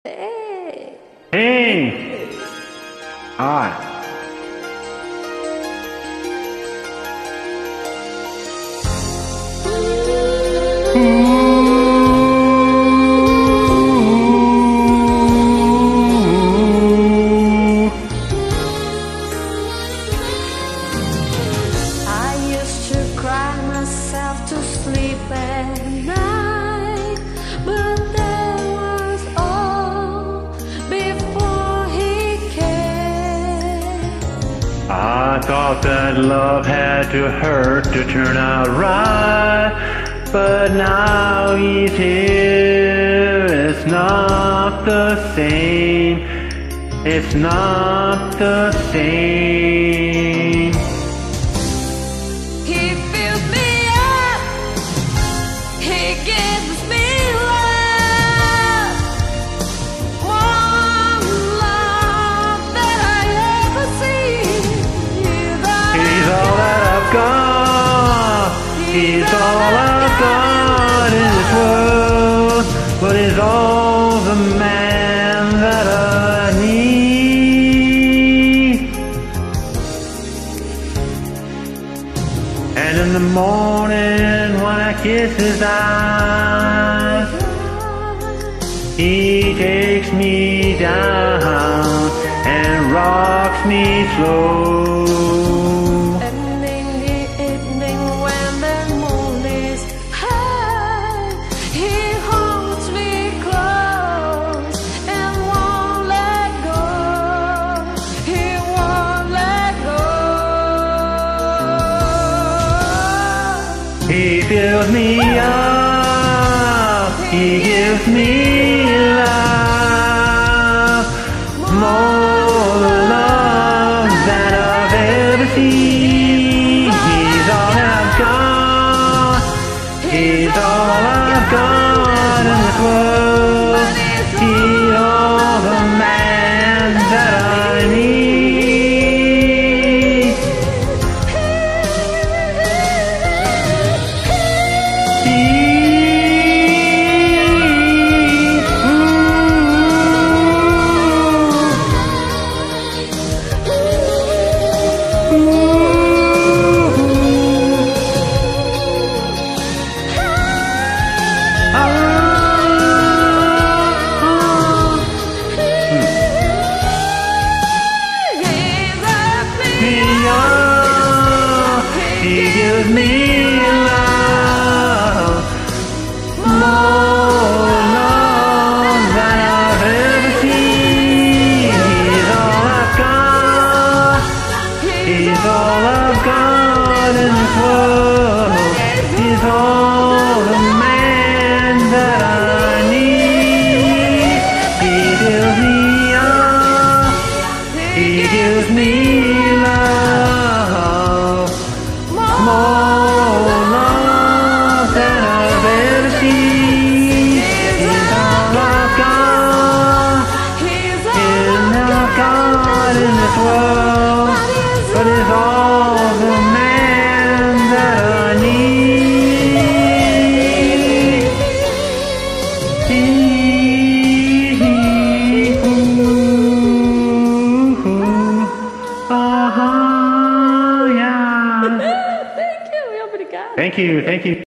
Hey. Hey! Alright. I used to cry myself to sleep at night, but that was all before he came. I thought that love had to hurt to turn out right, but now he's here. It's not the same. It's not the same. He fills me up, he gives me love, one love that I ever seen. He's all that I've got. He's all I've got in this world, but he's all the man that I need. And in the morning when I kiss his eyes, he takes me down and rocks me slow. And in the evening when the moon is high, he holds me close and won't let go. He won't let go. He fills me up, he gives me